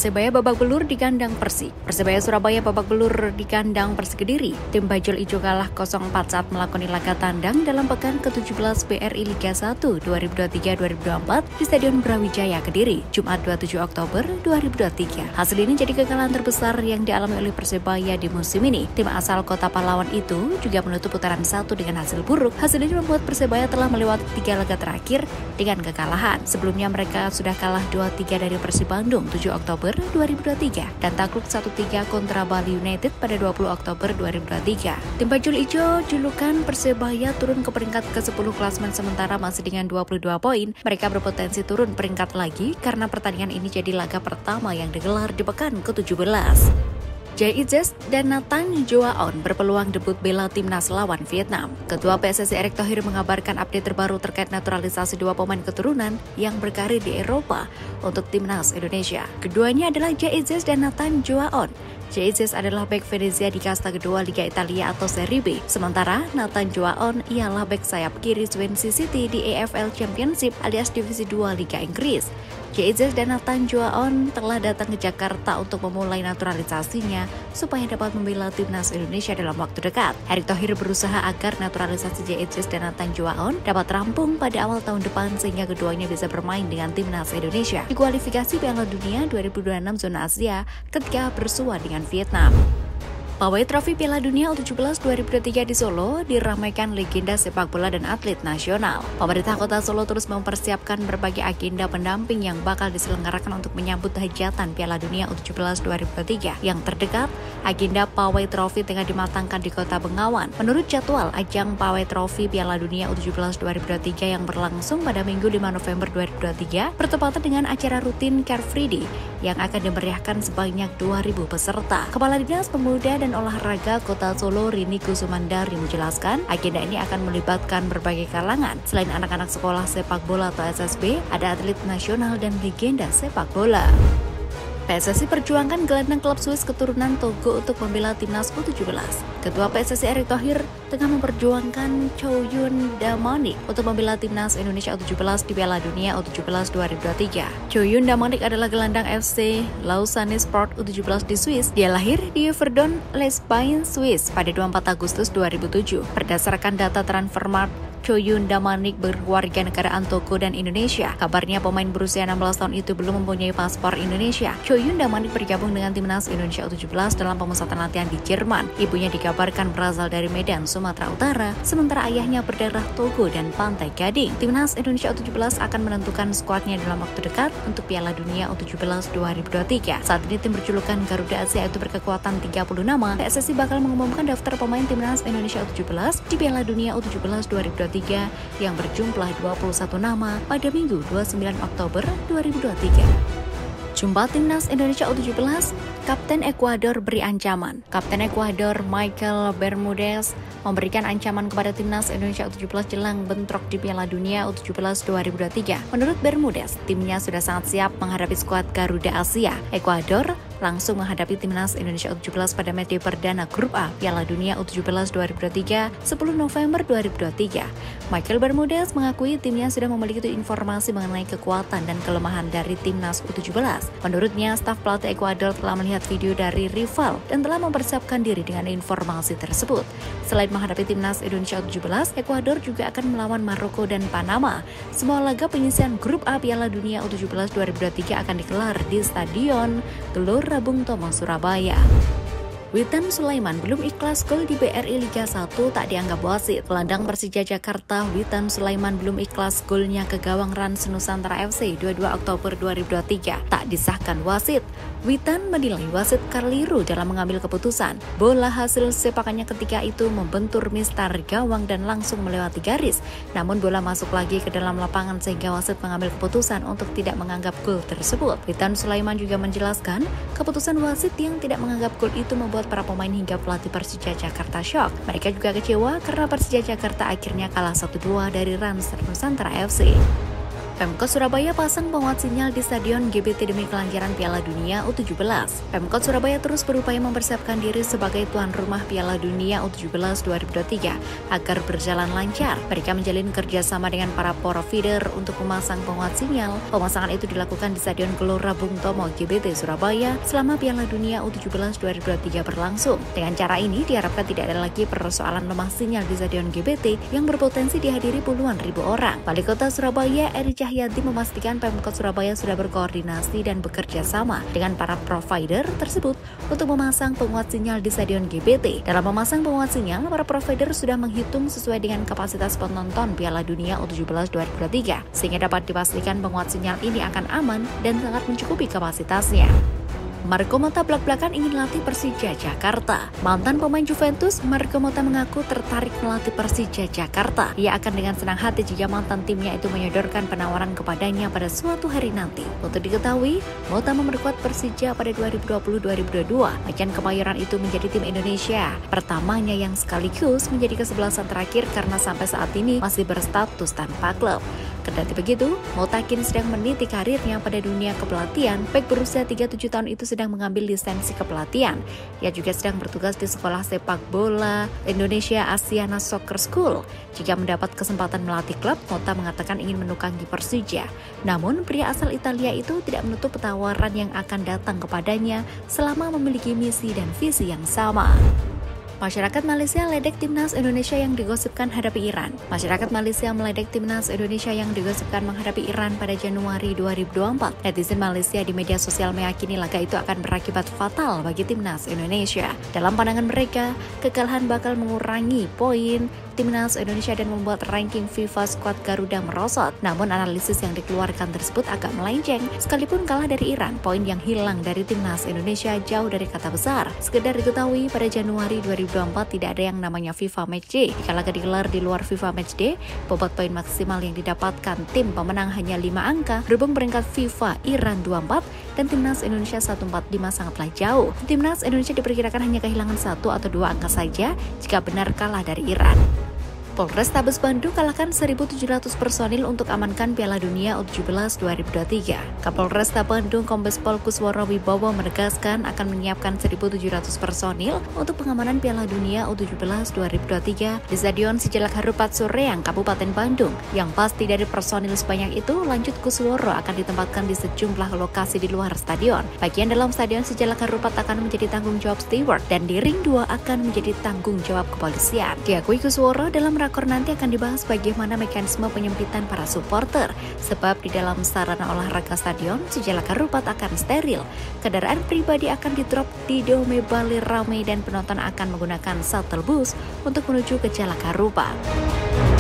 Persebaya babak belur di kandang Persik. Persebaya Surabaya babak belur di kandang Persik Kediri. Tim Bajul Ijo kalah 0-4 saat melakoni laga tandang dalam pekan ke-17 BRI Liga 1 2023-2024 di Stadion Brawijaya Kediri, Jumat 27 Oktober 2023. Hasil ini jadi kekalahan terbesar yang dialami oleh Persebaya di musim ini. Tim asal Kota Pahlawan itu juga menutup putaran 1 dengan hasil buruk. Hasil ini membuat Persebaya telah melewati 3 laga terakhir dengan kekalahan. Sebelumnya mereka sudah kalah 2-3 dari Persib Bandung 7 Oktober 2023 dan takluk 1-3 kontra Bali United pada 20 Oktober 2023. Tim Bajul Ijo julukan Persebaya turun ke peringkat ke-10 klasemen sementara masih dengan 22 poin. Mereka berpotensi turun peringkat lagi karena pertandingan ini jadi laga pertama yang digelar di pekan ke-17. JIZ dan Nathan Joaon berpeluang debut bela timnas lawan Vietnam. Ketua PSSI Erick Thohir mengabarkan update terbaru terkait naturalisasi 2 pemain keturunan yang berkarir di Eropa untuk timnas Indonesia. Keduanya adalah JIZ dan Nathan Joaon. JIZ adalah bek Venezia di kasta kedua Liga Italia atau Serie B. Sementara Nathan Joaon ialah bek sayap kiri Swansea City di EFL Championship alias Divisi 2 Liga Inggris. JIZ dan Nathan Joaon telah datang ke Jakarta untuk memulai naturalisasinya supaya dapat membela timnas Indonesia dalam waktu dekat. Erick Thohir berusaha agar naturalisasi JIZ dan Nathan Joaon dapat rampung pada awal tahun depan sehingga keduanya bisa bermain dengan timnas Indonesia di kualifikasi Piala Dunia 2026 zona Asia ketika bersua dengan Vietnam. Pawai trofi Piala Dunia U17 2023 di Solo diramaikan legenda sepak bola dan atlet nasional. Pemerintah Kota Solo terus mempersiapkan berbagai agenda pendamping yang bakal diselenggarakan untuk menyambut hajatan Piala Dunia U17 2023. Yang terdekat, agenda Pawai Trofi tengah dimatangkan di Kota Bengawan. Menurut jadwal, ajang Pawai Trofi Piala Dunia U17 2023 yang berlangsung pada Minggu 5 November 2023 bertepatan dengan acara rutin Car Free Day yang akan dimeriahkan sebanyak 2.000 peserta. Kepala Dinas Pemuda dan Olahraga Kota Solo Rini Kusumandari menjelaskan agenda ini akan melibatkan berbagai kalangan. Selain anak-anak sekolah sepak bola atau SSB, ada atlet nasional dan legenda sepak bola. PSSI perjuangkan gelandang klub Swiss keturunan Togo untuk membela timnas U17. Ketua PSSI Erick Thohir tengah memperjuangkan Chow Yun Damanik untuk membela timnas Indonesia U17 di Piala Dunia U17 2023. Chow Yun Damanik adalah gelandang FC Lausanne Sport U17 di Swiss. Dia lahir di Yverdon, Les Bains, Swiss pada 24 Agustus 2007. Berdasarkan data Transfermarkt, Chow Yun Damanik berwarga negaraan Togo dan Indonesia. Kabarnya pemain berusia 16 tahun itu belum mempunyai paspor Indonesia. Chow Yun Damanik bergabung dengan timnas Indonesia U17 dalam pemusatan latihan di Jerman. Ibunya dikabarkan berasal dari Medan, Sumatera Utara, sementara ayahnya berdarah Togo dan Pantai Gading. Timnas Indonesia U17 akan menentukan skuadnya dalam waktu dekat untuk Piala Dunia U17 2023. Saat ini tim berjulukan Garuda Asia itu berkekuatan 30 nama. PSSI bakal mengumumkan daftar pemain timnas Indonesia U17 di Piala Dunia U17 2023 yang berjumlah 21 nama pada Minggu 29 Oktober 2023. Jumpa timnas Indonesia U17, Kapten Ekuador beri ancaman. Kapten Ekuador Michael Bermudez memberikan ancaman kepada timnas Indonesia U17 jelang bentrok di Piala Dunia U17 2023. Menurut Bermudez, timnya sudah sangat siap menghadapi skuad Garuda Asia. Ekuador langsung menghadapi timnas Indonesia U17 pada match perdana Grup A Piala Dunia U17 2023 10 November 2023. Michael Bermudez mengakui timnya sudah memiliki informasi mengenai kekuatan dan kelemahan dari timnas U17. Menurutnya, staf pelatih Ekuador telah melihat video dari rival dan telah mempersiapkan diri dengan informasi tersebut. Selain menghadapi timnas Indonesia U17, Ekuador juga akan melawan Maroko dan Panama. Semua laga penyisian Grup A Piala Dunia U17 2023 akan digelar di Stadion Gelora Bung Tomo, Surabaya. Witan Sulaiman belum ikhlas gol di BRI Liga 1 tak dianggap wasit. Gelandang Persija Jakarta Witan Sulaiman belum ikhlas golnya ke gawang Rans Nusantara FC 22 Oktober 2023 tak disahkan wasit. Witan menilai wasit keliru dalam mengambil keputusan. Bola hasil sepakannya ketika itu membentur mistar gawang dan langsung melewati garis. Namun bola masuk lagi ke dalam lapangan sehingga wasit mengambil keputusan untuk tidak menganggap gol tersebut. Witan Sulaiman juga menjelaskan keputusan wasit yang tidak menganggap gol itu membuat para pemain hingga pelatih Persija Jakarta shock. Mereka juga kecewa karena Persija Jakarta akhirnya kalah 1-2 dari Rans Nusantara FC. Pemkot Surabaya pasang penguat sinyal di Stadion GBT demi kelancaran Piala Dunia U17. Pemkot Surabaya terus berupaya mempersiapkan diri sebagai tuan rumah Piala Dunia U17 2023 agar berjalan lancar. Mereka menjalin kerjasama dengan para provider untuk memasang penguat sinyal. Pemasangan itu dilakukan di Stadion Gelora Bung Tomo GBT Surabaya selama Piala Dunia U17 2023 berlangsung. Dengan cara ini diharapkan tidak ada lagi persoalan lemah sinyal di Stadion GBT yang berpotensi dihadiri puluhan ribu orang. Wali Kota Surabaya Eri Cahyadi memastikan Pemkot Surabaya sudah berkoordinasi dan bekerja sama dengan para provider tersebut untuk memasang penguat sinyal di Stadion GBT. Dalam memasang penguat sinyal, para provider sudah menghitung sesuai dengan kapasitas penonton Piala Dunia U17 2023, sehingga dapat dipastikan penguat sinyal ini akan aman dan sangat mencukupi kapasitasnya. Marco Motta belak-belakan ingin latih Persija Jakarta. Mantan pemain Juventus, Marco Motta mengaku tertarik melatih Persija Jakarta. Ia akan dengan senang hati jika mantan timnya itu menyodorkan penawaran kepadanya pada suatu hari nanti. Untuk diketahui, Motta memperkuat Persija pada 2020-2022. Macan Kemayoran itu menjadi tim Indonesia pertamanya yang sekaligus menjadi kesebelasan terakhir karena sampai saat ini masih berstatus tanpa klub. Kendati begitu, Motta kini sedang meniti karirnya pada dunia kepelatihan. Bek berusia 37 tahun itu sedang mengambil lisensi kepelatihan. Ia juga sedang bertugas di sekolah sepak bola Indonesia Asiana Soccer School. Jika mendapat kesempatan melatih klub, Motta mengatakan ingin menukangi Persija. Namun, pria asal Italia itu tidak menutup tawaran yang akan datang kepadanya selama memiliki misi dan visi yang sama. Masyarakat Malaysia ledek timnas Indonesia yang digosipkan hadapi Iran. Masyarakat Malaysia meledek timnas Indonesia yang digosipkan menghadapi Iran pada Januari 2024. Netizen Malaysia di media sosial meyakini laga itu akan berakibat fatal bagi timnas Indonesia. Dalam pandangan mereka, kekalahan bakal mengurangi poin timnas Indonesia dan membuat ranking FIFA skuad Garuda merosot. Namun analisis yang dikeluarkan tersebut agak melenceng. Sekalipun kalah dari Iran, poin yang hilang dari timnas Indonesia jauh dari kata besar. Sekedar diketahui pada Januari 2024 tidak ada yang namanya FIFA Matchday. Jika laga digelar di luar FIFA Matchday, bobot poin maksimal yang didapatkan tim pemenang hanya 5 angka. Berhubung peringkat FIFA Iran 24 dan timnas Indonesia 145 sangatlah jauh. Timnas Indonesia diperkirakan hanya kehilangan 1 atau 2 angka saja jika benar kalah dari Iran. Polrestabes Bandung kalahkan 1.700 personil untuk amankan Piala Dunia U17 2023. Kapolresta Bandung Kombes Pol Kusworo Wibowo menegaskan akan menyiapkan 1.700 personil untuk pengamanan Piala Dunia U17 2023 di Stadion Sijalak Harupat Soreang, Kabupaten Bandung. Yang pasti dari personil sebanyak itu, lanjut Kusworo akan ditempatkan di sejumlah lokasi di luar stadion. Bagian dalam Stadion Sijalak Harupat akan menjadi tanggung jawab steward dan di ring 2 akan menjadi tanggung jawab kepolisian. Diakui Kusworo, dalam rakor nanti akan dibahas bagaimana mekanisme penyempitan para supporter, sebab di dalam sarana olahraga Stadion Sijalak Harupat akan steril. Kendaraan pribadi akan di-drop di Dome Bali ramai dan penonton akan menggunakan shuttle bus untuk menuju ke Jalak Harupat.